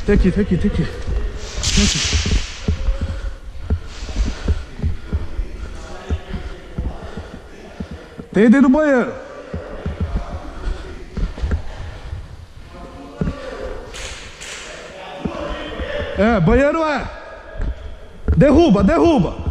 Tem aqui, tem aqui, tem aqui. Tem aqui. Tem dentro do banheiro. É, banheiro é. Derruba, derruba.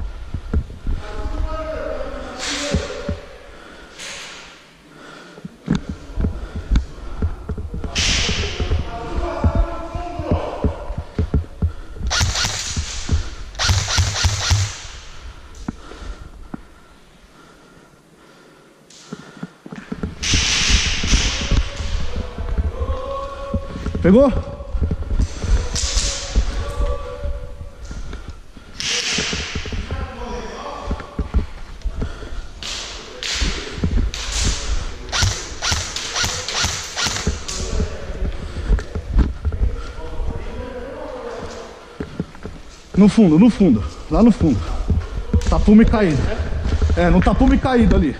Pegou? No fundo, no fundo. Lá no fundo. Tapume caído. É, no tapume caído ali.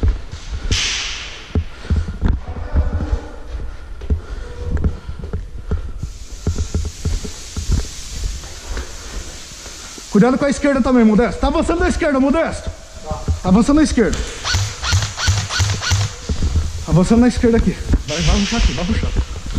Cuidado com a esquerda também, Modesto. Tá avançando na esquerda, Modesto. Tá avançando na esquerda. Avançando na esquerda aqui. Vai ruxar aqui, vai ruxar.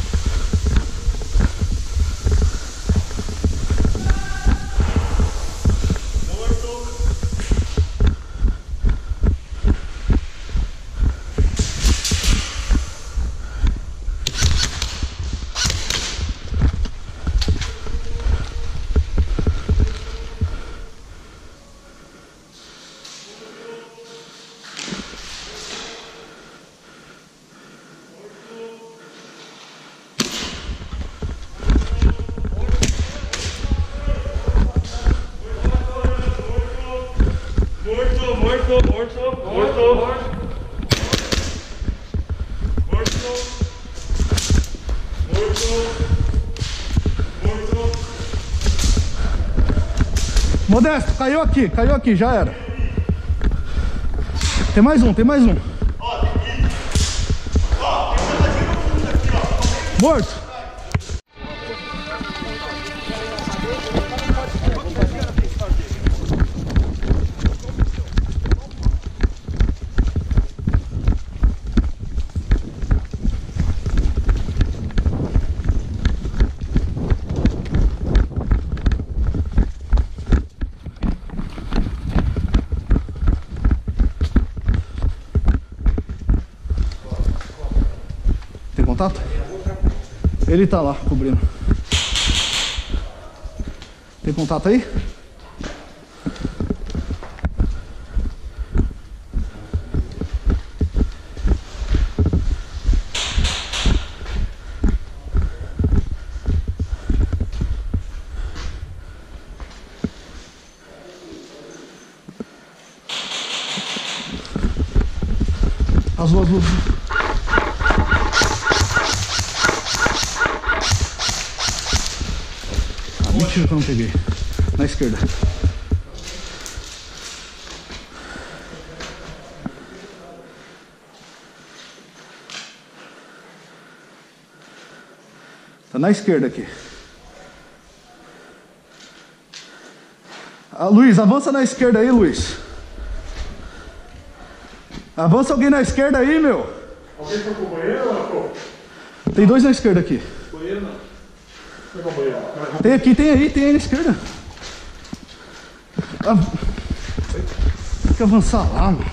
Modesto, caiu aqui, já era. Tem mais um, tem mais um. Morto. Contato? Ele tá lá cobrindo. Tem contato aí? Azul, azul, azul. Mentira que eu não peguei. Na esquerda. Tá na esquerda aqui. Ah, Luiz, avança na esquerda aí, Luiz. Avança alguém na esquerda aí, meu. Alguém foi pro banheiro ou não? Tem dois na esquerda aqui. Banheiro não. Foi pro banheiro. Tem aqui, tem aí na esquerda. Tem que avançar lá, mano.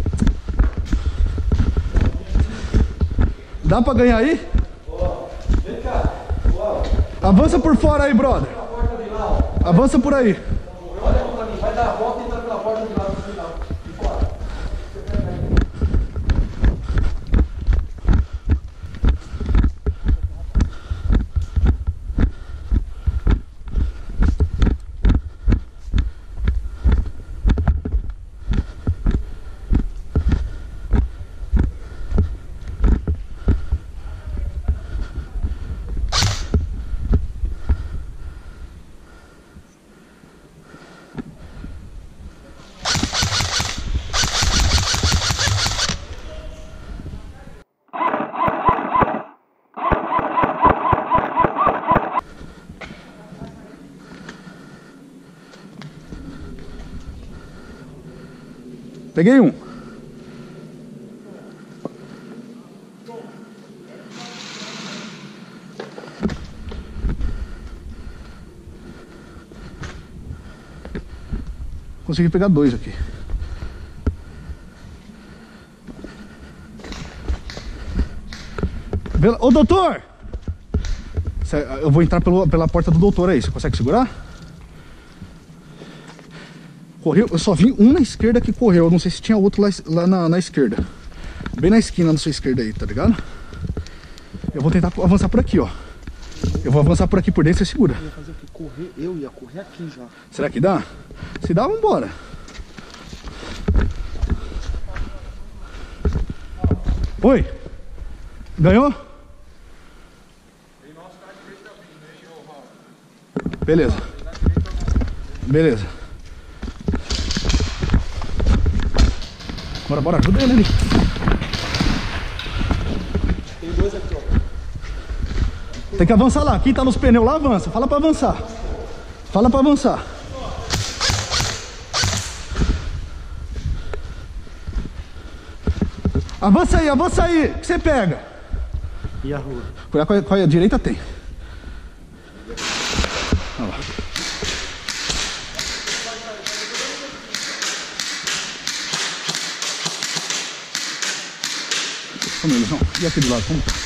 Dá pra ganhar aí? Vem cá. Avança por fora aí, brother. Avança por aí. Olha pra mim, vai dar a volta e entra pela porta de lá no final. De fora. Peguei um. Consegui pegar 2 aqui. Ô doutor! Eu vou entrar pela porta do doutor aí. Você consegue segurar? Correu, eu só vi um na esquerda que correu. Eu não sei se tinha outro lá na esquerda. Bem na esquina da sua esquerda aí, tá ligado? Eu vou tentar avançar por aqui, ó. Eu vou avançar por aqui por dentro, você segura. Eu ia fazer o quê? Correr? Eu ia correr aqui já. Será que dá? Se dá, vambora. Oi? Ganhou? Beleza. Beleza. Bora, bora, ajuda ele ali. Tem 2 aqui, ó. Tem que avançar lá. Quem tá nos pneus lá, avança. Fala pra avançar. Fala pra avançar. Avança aí, avança aí. O que você pega? E a rua? Cuidado com a direita tem. Olha lá. Vamos, Elisão. E aqui do lado, como tá?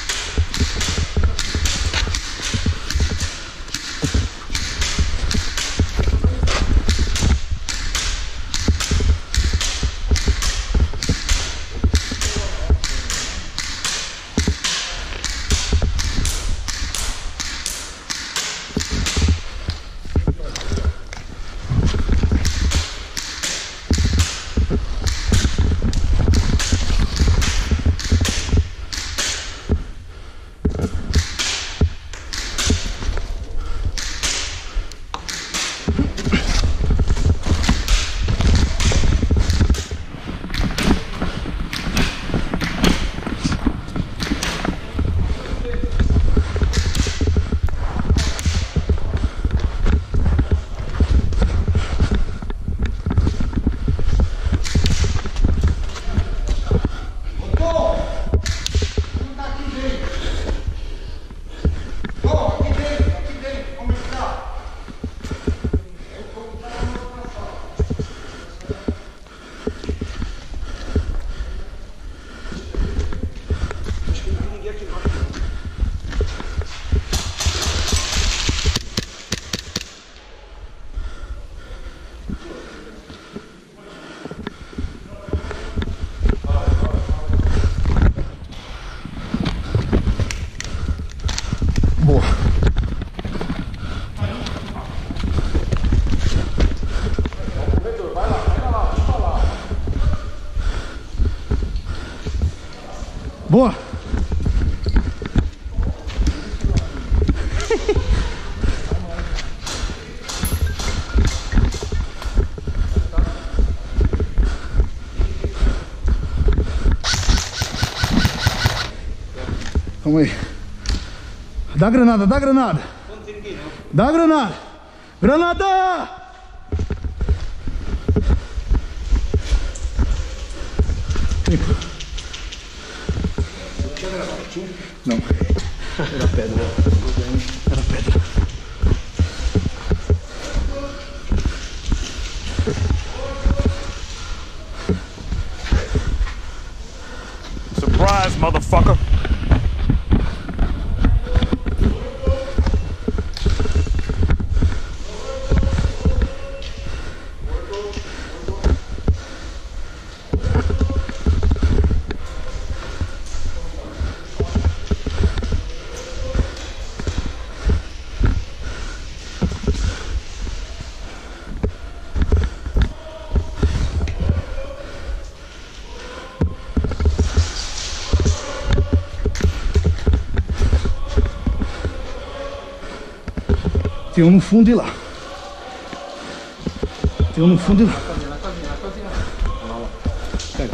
Boa! Vamos aí. Dá a granada, dá a granada. Dá a granada. Granada! Tempo. Não. Era pedra. Era pedra. Surprise, motherfucker. Tem um no fundo e lá. Tem um no fundo e lá. Pega.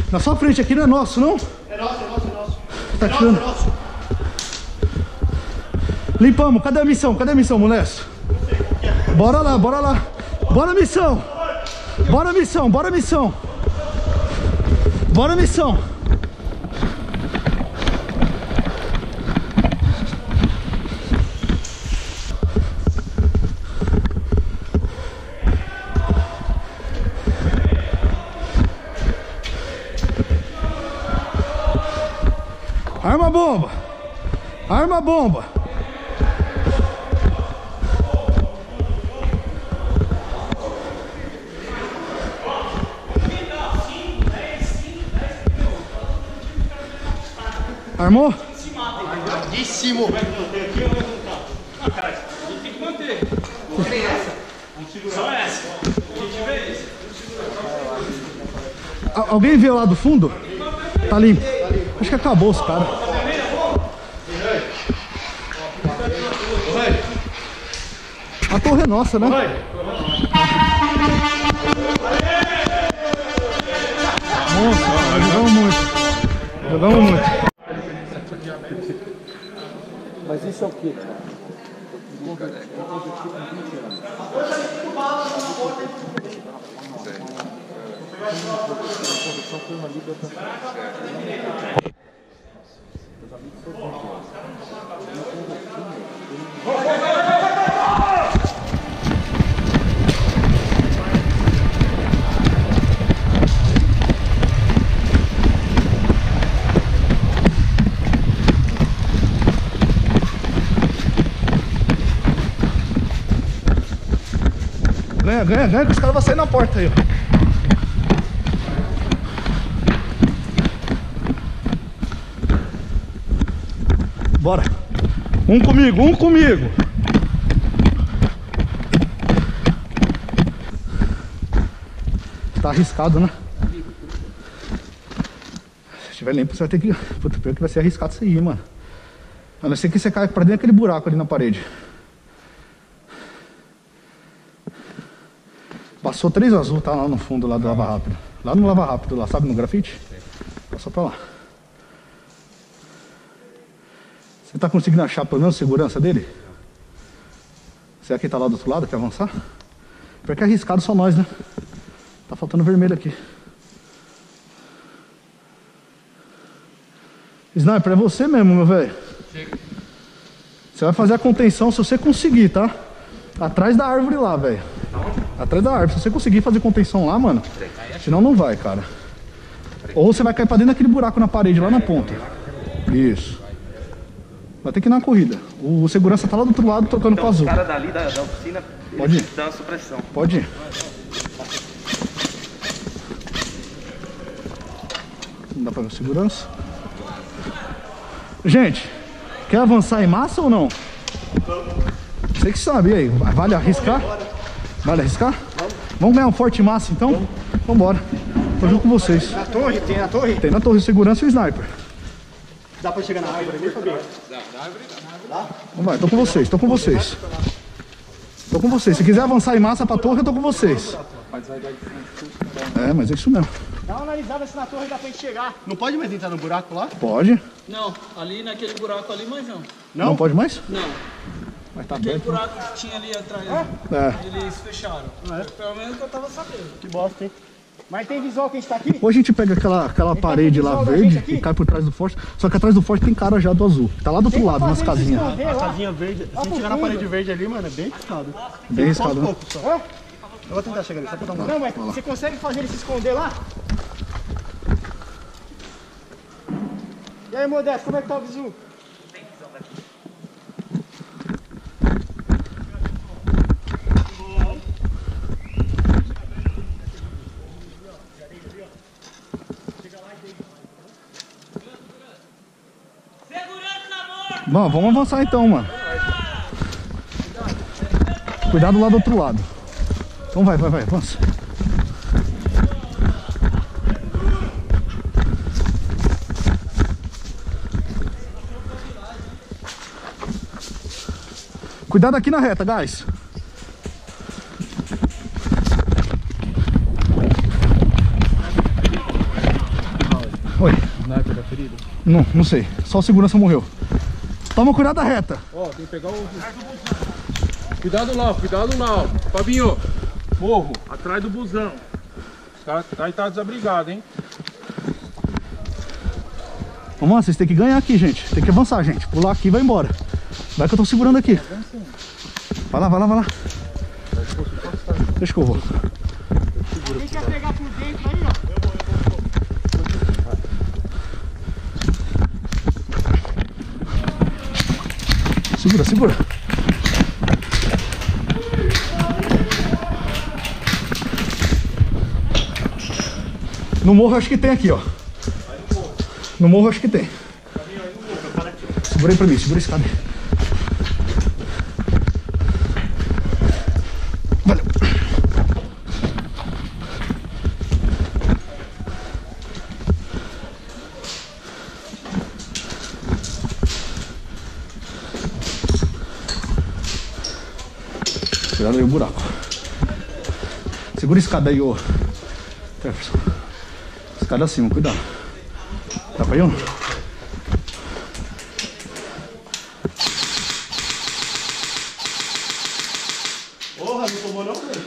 Na sua frente aqui não é nosso, não? É nosso. Tá tirando? Limpamos. Cadê a missão? Moleque? Bora lá. Bora missão. Arma bomba. Armou? Armadíssimo. Tem que manter. Só essa. A gente vê isso. Alguém viu lá do fundo? Tá limpo. Acho que acabou os caras. A torre é nossa, né? Nossa, jogamos muito. Mas isso é o quê? Ganha, que os caras vão sair na porta aí, ó. Bora. Um comigo. Tá arriscado, né? Se tiver limpo, você vai ter que... Puta, pior que vai ser arriscado isso aí, mano. A não ser que você caia pra dentro daquele buraco ali na parede. Passou 3 azul, tá lá no fundo lá do Lava Rápido. Lá no Lava Rápido, lá, sabe, no grafite? Passou pra lá. Você tá conseguindo achar pelo menos a segurança dele? Será que ele tá lá do outro lado? Quer avançar? Porque é arriscado só nós, né? Tá faltando vermelho aqui. Sniper, é você mesmo, meu velho. Você vai fazer a contenção se você conseguir, tá? Atrás da árvore lá, velho. Atrás da árvore. Se você conseguir fazer contenção lá, mano. Senão não vai, cara. Ou você vai cair pra dentro daquele buraco na parede, lá na ponta. Isso. Vai ter que ir na corrida. O segurança tá lá do outro lado trocando com o azul. O cara dali da oficina, Pode ir. dá uma supressão. Pode ir. Não dá pra ver o segurança. Gente, quer avançar em massa ou não? Você que sabe, e aí? Vale arriscar? Vale arriscar? Vamos ganhar um forte massa então? Vambora. Tô junto com vocês. Na torre? Tem na torre? Tem na torre de segurança e o sniper. Dá pra chegar na árvore ali, Fabinho? Vamos lá, tô com vocês. Tô com vocês. Se quiser avançar em massa pra torre, eu tô com vocês. É, mas é isso mesmo. Dá uma analisada se na torre dá pra gente chegar. Não pode mais entrar no buraco lá? Pode. Não, ali naquele buraco ali, mas não. Não pode mais? Não. Mas tá Aquele aberto. buraco que tinha ali atrás, É. eles fecharam. Pelo menos que eu tava sabendo. Que bosta, hein? Mas tem visual que a gente tá aqui? Ou a gente pega aquela parede lá verde e cai por trás do forte. Só que atrás do forte tem cara já do azul. Tá lá do outro lado, nas casinhas. A casinha verde. Se a gente chegar na parede verde ali, mano, é bem arriscado. Bem arriscado, né? Pouco só. Eu vou tentar chegar ali, só pra dar uma... Não, mas você consegue fazer ele se esconder lá? E aí, Modesto, como é que tá o visu? Bom, vamos avançar então, mano. Cuidado lá do outro lado. Então vai, avança. Cuidado aqui na reta, guys. sniper tá ferido? Não sei. Só o segurança morreu. Toma cuidado da reta. Ó, tem que pegar o... Cuidado lá, ó. Fabinho, morro, atrás do busão. Os caras tá desabrigado, hein? Vamos lá, vocês têm que ganhar aqui, gente. Tem que avançar, gente. Pular aqui e vai embora. Vai que eu tô segurando aqui. Vai lá. Deixa que eu vou. Quem quer pegar por dentro aí, ó? Segura. No morro acho que tem aqui, ó. No morro acho que tem. Segura aí pra mim, segura esse cara aí. Valeu. Cuidado aí o buraco. Segura a escada aí, ô Jefferson. Escada acima, cuidado. Tá pra ir ou não? Porra, não tomou não, velho?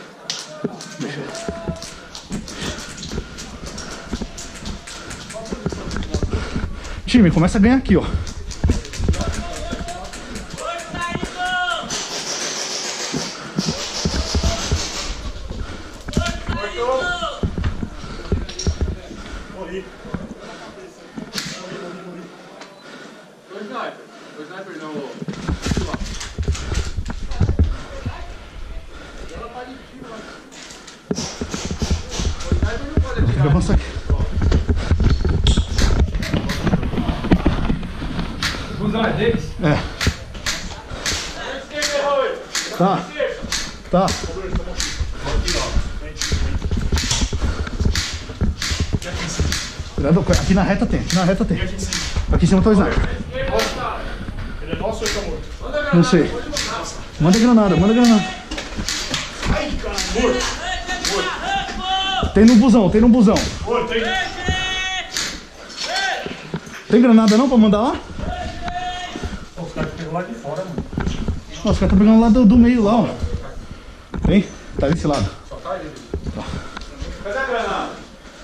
Time, começa a ganhar aqui, ó. O sniper não. Tem que avançar aqui. O busão é deles? É. Tá. Cuidado, aqui na reta tem, Aqui em cima tá o sniper. Ele é nosso ou ele tá morto? Não sei. Manda granada. Ai, cara, morto. Tem no busão. Morto, tem. Tem granada não pra mandar lá? Os caras pegam lá de fora, mano. Nossa, os caras estão pegando lá do meio lá, ó. Tem? Tá desse lado. Só tá ele. Tá. Cadê a granada?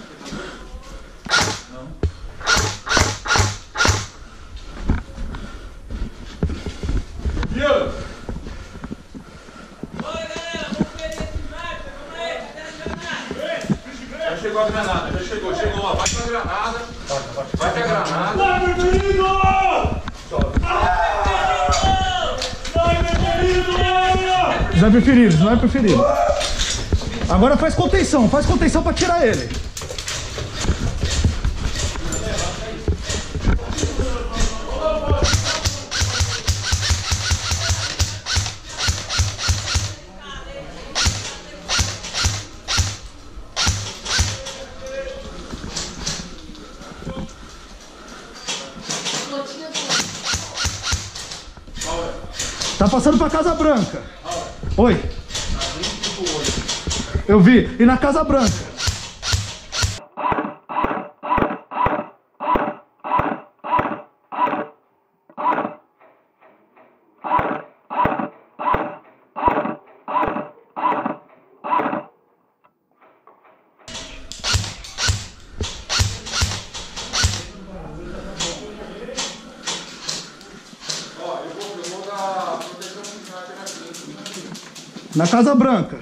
Já chegou a granada, chegou, ó, vai pra granada. Vai pra granada. Vai, meu querido! Sniper ferido. Agora faz contenção pra tirar ele. Tá passando pra Casa Branca. Oi. Eu vi. E na Casa Branca. Na Casa Branca.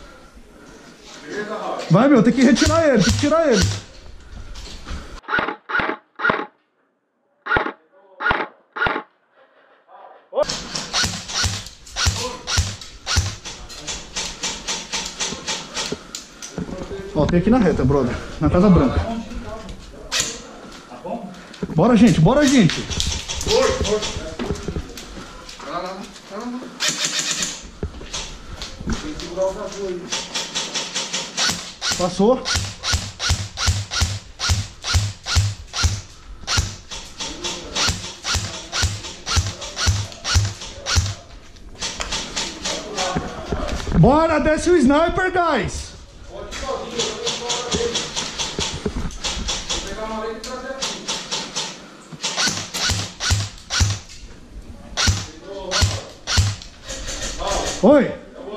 Vai, meu, tem que retirar ele, Ó, tem aqui na reta, brother. Na Casa Branca. Bora, gente. Passou. Bora, desce o sniper, guys. Oi.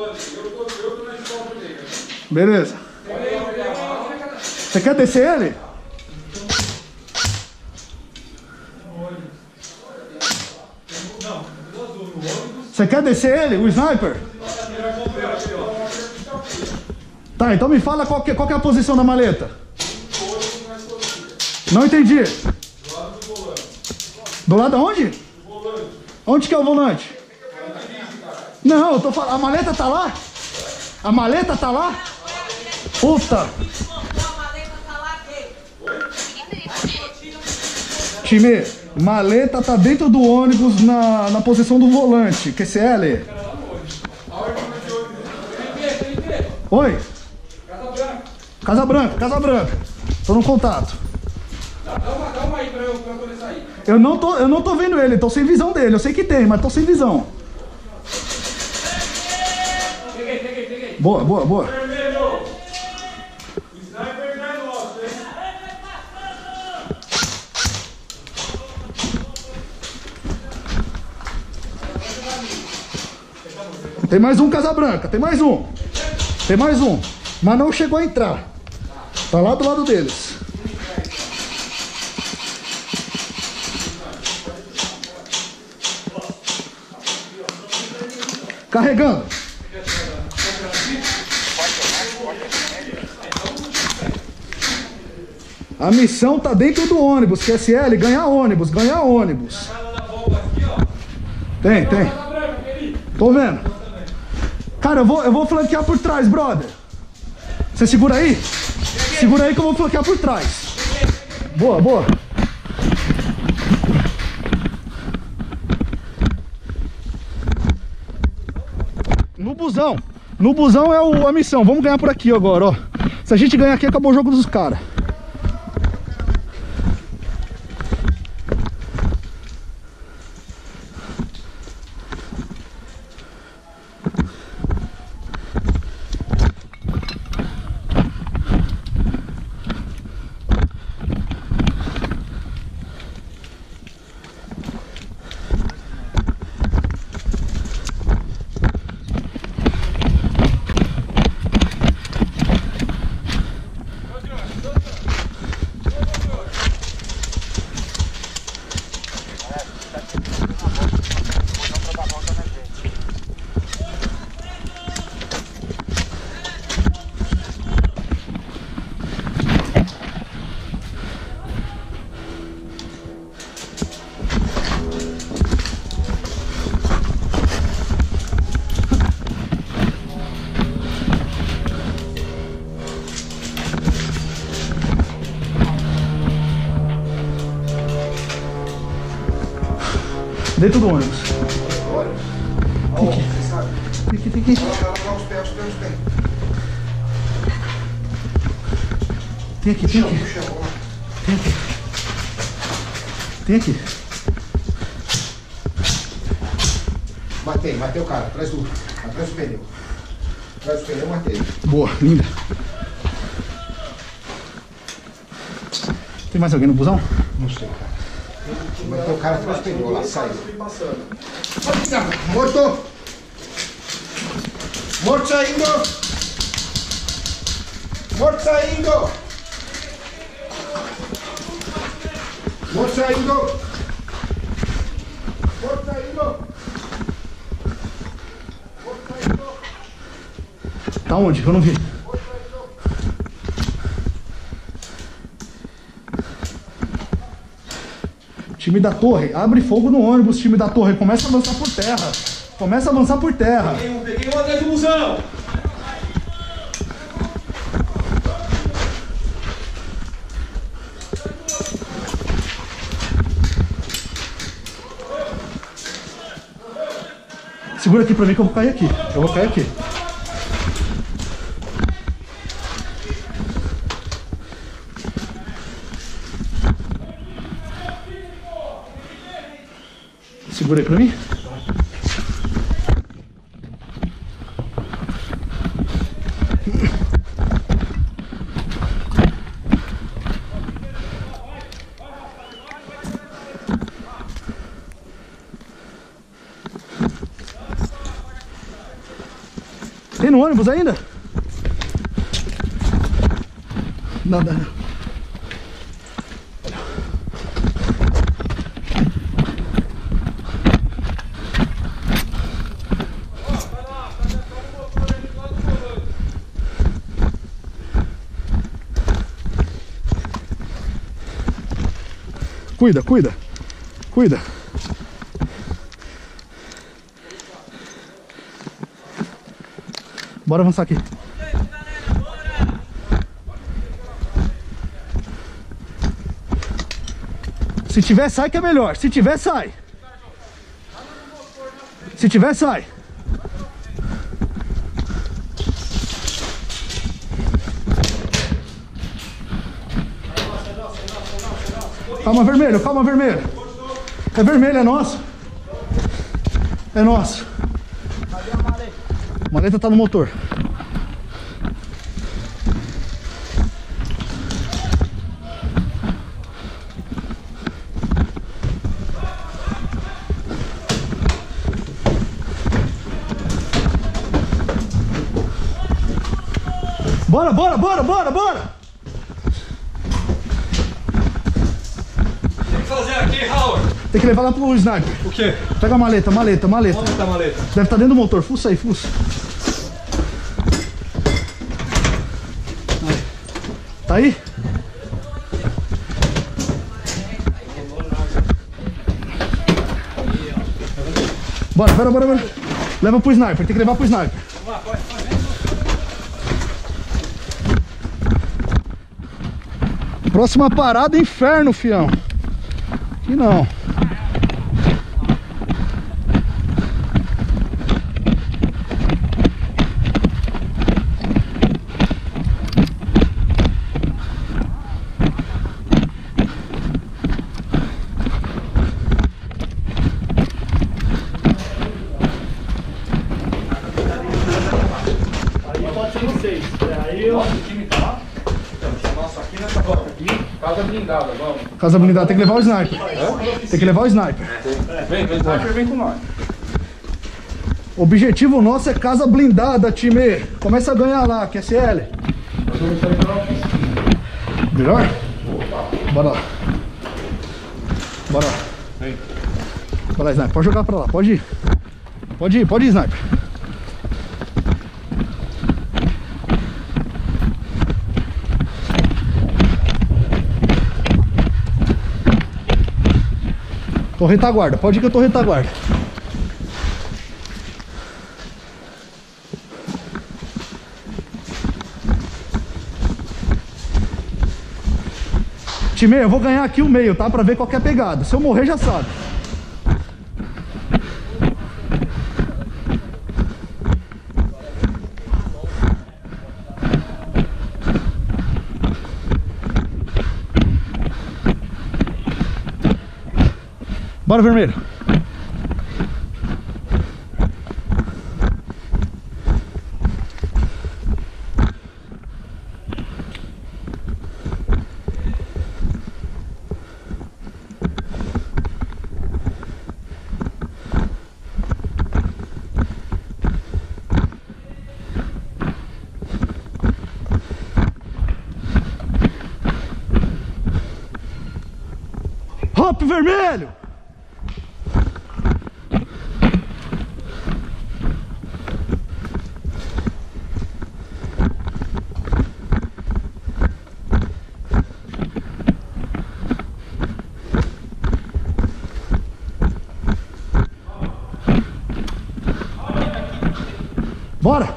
Beleza. Você quer descer ele? Você quer descer ele, o sniper? Tá, então me fala qual que é a posição da maleta. Não entendi. Do lado aonde? Onde que é o volante? Não, eu tô falando. A maleta tá lá? A maleta tá lá? Puta! Time, maleta tá dentro do ônibus na posição do volante. QCL? Oi? Casa Branca, Casa Branca. Tô no contato. Calma aí pra eu poder sair. Eu não tô vendo ele, tô sem visão dele. Eu sei que tem, mas tô sem visão. Peguei. Boa. Vermelho. O sniper não é nosso, hein? Tem mais um Casa Branca, tem mais um. Mas não chegou a entrar. Tá lá do lado deles. Carregando. A missão tá dentro do ônibus. QSL, ganhar ônibus. Tem. Tô vendo. Cara, eu vou flanquear por trás, brother. Você segura aí? Segura aí que eu vou flanquear por trás. Boa. No busão é a missão. Vamos ganhar por aqui agora, ó. Se a gente ganhar aqui, acabou o jogo dos caras. Dentro do ônibus. Fique. Os pés. Tem aqui. Matei o cara, atrás do pneu. Matei. Boa, linda. Tem mais alguém no busão? Não sei, cara. Matei o cara atrás do pneu lá, saiu. Morto saindo. Tá onde? Eu não vi. Time da torre, abre fogo no ônibus, time da torre. Começa a avançar por terra. Peguei um atrás do busão. Segura aqui pra mim que eu vou cair aqui. Segura aí pra mim. Tem no ônibus ainda? Nada. Cuida, cuida, cuida. Bora avançar aqui. Se tiver, sai que é melhor. Se tiver, sai. Se tiver, sai. Calma, vermelho, calma, vermelho. É vermelho, é nosso. É nosso. A maleta tá no motor. Bora, bora, bora, bora, bora! Fazer aqui, Howard. Tem que levar lá pro sniper. O quê? Pega a maleta, maleta, maleta. Onde tá a maleta? Deve estar dentro do motor. Fuça aí, fuça. Aí. Tá aí? Bora, bora, bora, bora. Leva pro sniper, tem que levar pro sniper. Próxima parada, inferno, fião. Aqui não. Casa blindada, vamos. Casa blindada, tem que levar o sniper. Tem que levar o sniper. Vem, o sniper vem com nós. O objetivo nosso é casa blindada, time. Começa a ganhar lá, QSL. Melhor? Bora lá. Bora lá. Vem. Vai lá, sniper. Pode jogar pra lá, pode ir. Pode ir, sniper. Tô retaguarda, pode ir que eu tô retaguarda. Time, eu vou ganhar aqui o meio, tá? Pra ver qual que é a pegada. Se eu morrer, já sabe. Bora, vermelho. Hop, vermelho! Bora!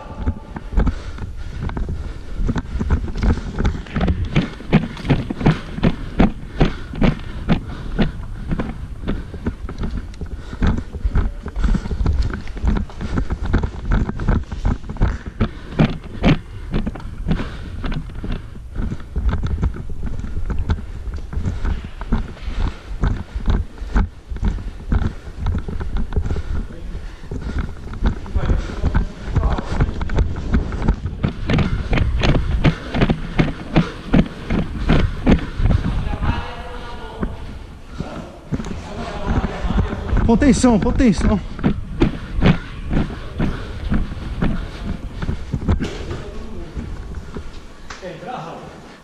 Contenção, contenção.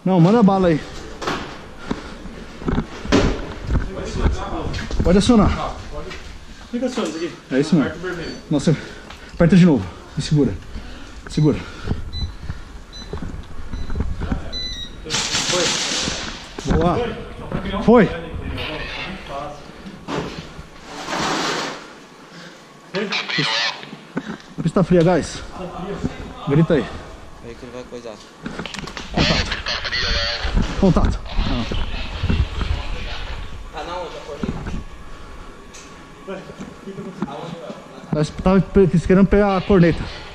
Não, manda bala aí. Pode acionar. Fica aciona isso aqui. É isso mesmo. Nossa, aperta de novo. E segura. Segura. Boa. Foi. A pista fria, guys. Grita aí. Aí que ele vai coisar. Contato. Ah, na outra, corrida. Nós tava querendo pegar a corneta.